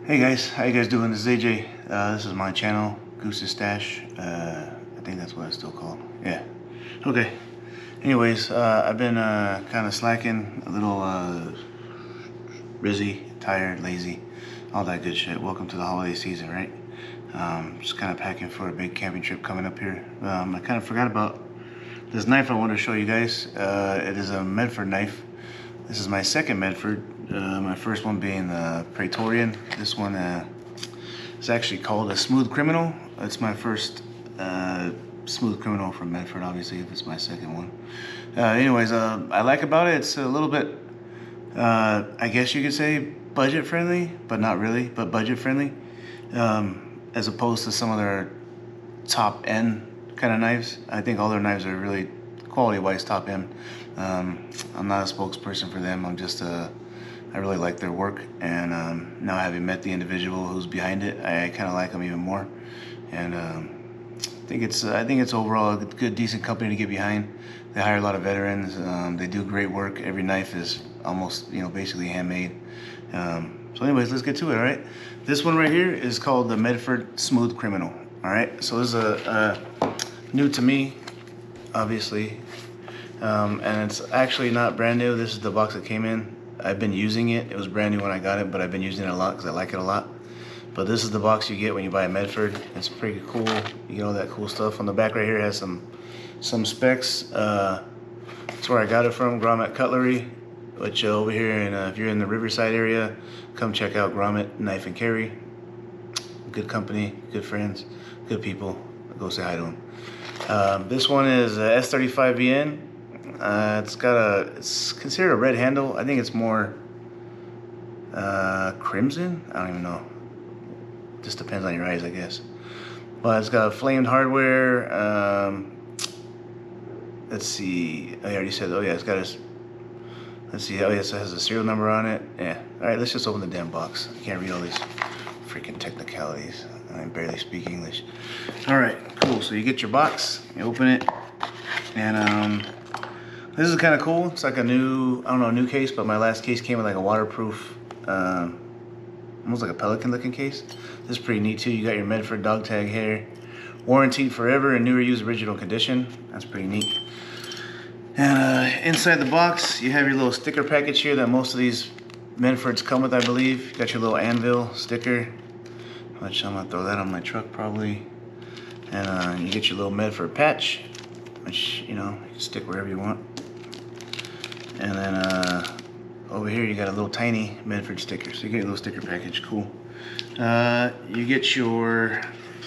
Hey guys, how you guys doing? This is AJ. This is my channel, Goose's Stash. I think that's what it's still called. Yeah. Okay. Anyways, I've been kind of slacking, a little busy, tired, lazy, all that good shit. Welcome to the holiday season, right? Just kind of packing for a big camping trip coming up here. I kind of forgot about this knife I wanted to show you guys. It is a Medford knife. This is my second Medford. My first one being the Praetorian. This one is actually called a Smooth Criminal. It's my first Smooth Criminal from Medford, obviously, if it's my second one. Anyways, I like about it, it's a little bit, I guess you could say budget friendly, but not really, but budget friendly. As opposed to some of their top end kind of knives. I think all their knives are really quality-wise top end. I'm not a spokesperson for them. I'm just I really like their work, and now having met the individual who's behind it, I kind of like them even more. And I think it's overall a good, decent company to get behind. They hire a lot of veterans. They do great work. Every knife is almost, basically handmade. So anyways, let's get to it. All right, this one right here is called the Medford Smooth Criminal. All right, so this is a new to me, obviously, and it's actually not brand new. This is the box that came in. I've been using it. It was brand new when I got it, but I've been using it a lot because I like it a lot. But this is the box you get when you buy a Medford. It's pretty cool. You get all that cool stuff. On the back right here has some specs. That's where I got it from, Grommet Cutlery, which over here, and if you're in the Riverside area, come check out Grommet Knife and Carry. Good company, good friends, good people. Go say hi to them. This one is S35VN. It's considered a red handle. I think it's more crimson. I don't even know. Just depends on your eyes, I guess. But it's got flamed hardware. Let's see. I already said. Oh yeah, it's got a. Let's see. Oh yes, it has a serial number on it. Yeah. All right. Let's just open the damn box. I can't read all these freaking technicalities. I barely speak English. All right. Cool. So you get your box. You open it, and this is kind of cool. It's like a new, I don't know, new case, but my last case came with like a waterproof, almost like a Pelican looking case. This is pretty neat too. You got your Medford dog tag here. Warranted forever in new or used original condition. That's pretty neat. And inside the box, you have your little sticker package here that most of these Medfords come with, I believe. You got your little anvil sticker, which I'm gonna throw that on my truck probably. And you get your little Medford patch, which, you can stick wherever you want. And then over here you got a little tiny Medford sticker. So you get a little sticker package, cool. You get your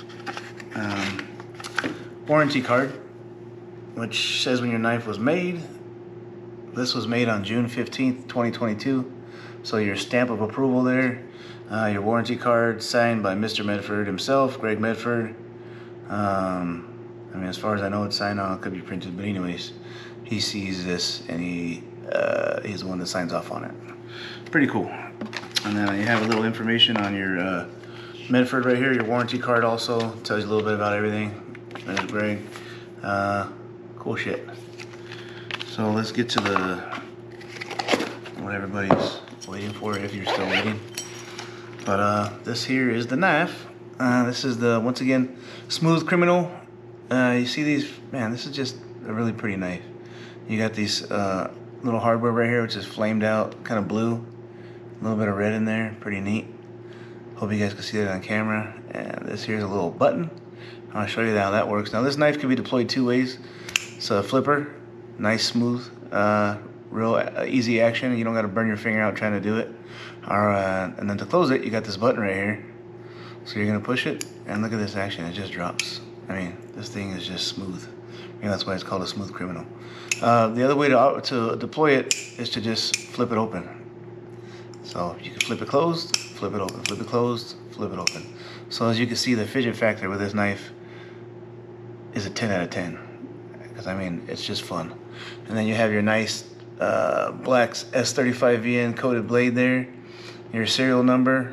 warranty card, which says when your knife was made. This was made on June 15th, 2022. So your stamp of approval there. Your warranty card signed by Mr. Medford himself, Greg Medford. I mean, as far as I know, it's signed on. It could be printed, but anyways, he sees this and he's the one that signs off on it. Pretty cool. And then you have a little information on your Medford right here. Your warranty card also tells you a little bit about everything. There's Greg. Cool shit. So let's get to what everybody's waiting for, if you're still waiting. But this here is the knife. This is the, once again, Smooth Criminal. You see these, man, this is just a really pretty knife. You got these little hardware right here, which is flamed out, kind of blue. A little bit of red in there, pretty neat. Hope you guys can see that on camera. And this here's a little button. I'll show you how that works. Now this knife can be deployed two ways. It's a flipper, nice, smooth, real easy action. You don't got to burn your finger out trying to do it. And then to close it, you got this button right here. So you're gonna push it, and look at this action, it just drops. I mean, this thing is just smooth. That's why it's called a Smooth Criminal. The other way to deploy it is to just flip it open. So you can flip it closed, flip it open, flip it closed, flip it open. So as you can see, the fidget factor with this knife is a 10 out of 10. Because I mean, it's just fun. And then you have your nice black S35VN coated blade there, your serial number,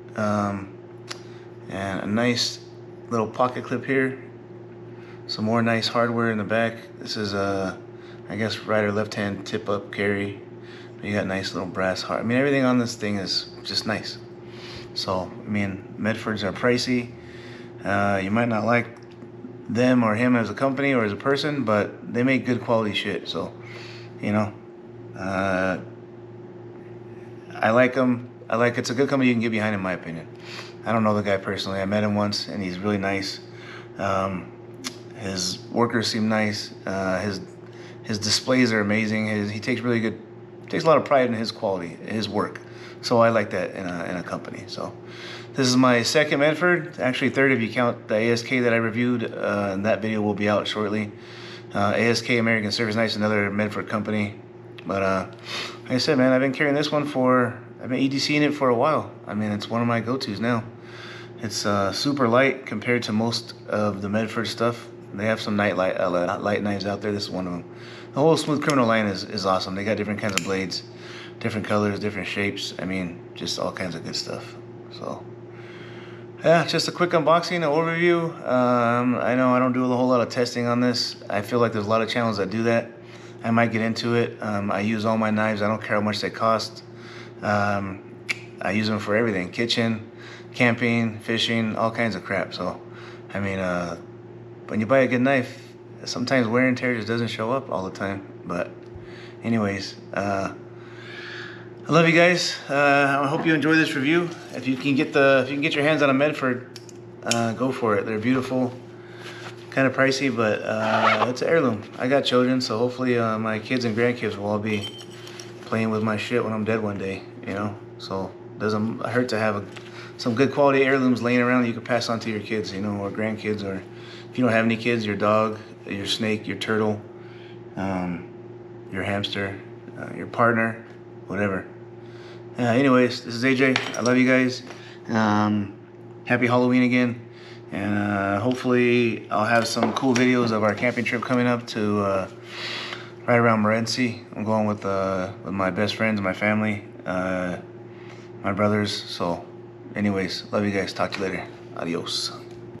and a nice little pocket clip here. Some more nice hardware in the back. This is I guess right or left hand tip up carry. You got nice little brass heart. I mean, everything on this thing is just nice. So, I mean, Medfords are pricey. You might not like them or him as a company or as a person, but they make good quality shit. So, you know, I like them. It's a good company you can get behind, in my opinion. I don't know the guy personally. I met him once, and he's really nice. His workers seem nice. His displays are amazing. He takes a lot of pride in his quality, his work. So I like that in a company. So this is my second Medford, actually third if you count the ASK that I reviewed, and that video will be out shortly. ASK, American Service Nice, another Medford company. But like I said, man, I've been carrying this one I've been EDCing it for a while. I mean, it's one of my go-tos now. It's super light compared to most of the Medford stuff. They have some light knives out there. This is one of them. The whole Smooth Criminal line is awesome. They got different kinds of blades, different colors, different shapes. I mean, just all kinds of good stuff. So, yeah, just a quick unboxing, an overview. I know I don't do a whole lot of testing on this. I feel like there's a lot of channels that do that. I might get into it. I use all my knives. I don't care how much they cost. I use them for everything: kitchen, camping, fishing, all kinds of crap. So, I mean, when you buy a good knife, sometimes wear and tear just doesn't show up all the time. But anyways, I love you guys. I hope you enjoy this review. If you can get your hands on a Medford, go for it. They're beautiful, kind of pricey, but it's an heirloom. I got children, so hopefully my kids and grandkids will all be playing with my shit when I'm dead one day, you know. So it doesn't hurt to have some good quality heirlooms laying around that you can pass on to your kids, you know, or grandkids, or if you don't have any kids, your dog, your snake, your turtle, your hamster, your partner, whatever. Anyways, this is AJ. I love you guys. Happy Halloween again. And hopefully I'll have some cool videos of our camping trip coming up to right around Morenci. I'm going with my best friends, my family, my brothers. So anyways, love you guys. Talk to you later. Adios.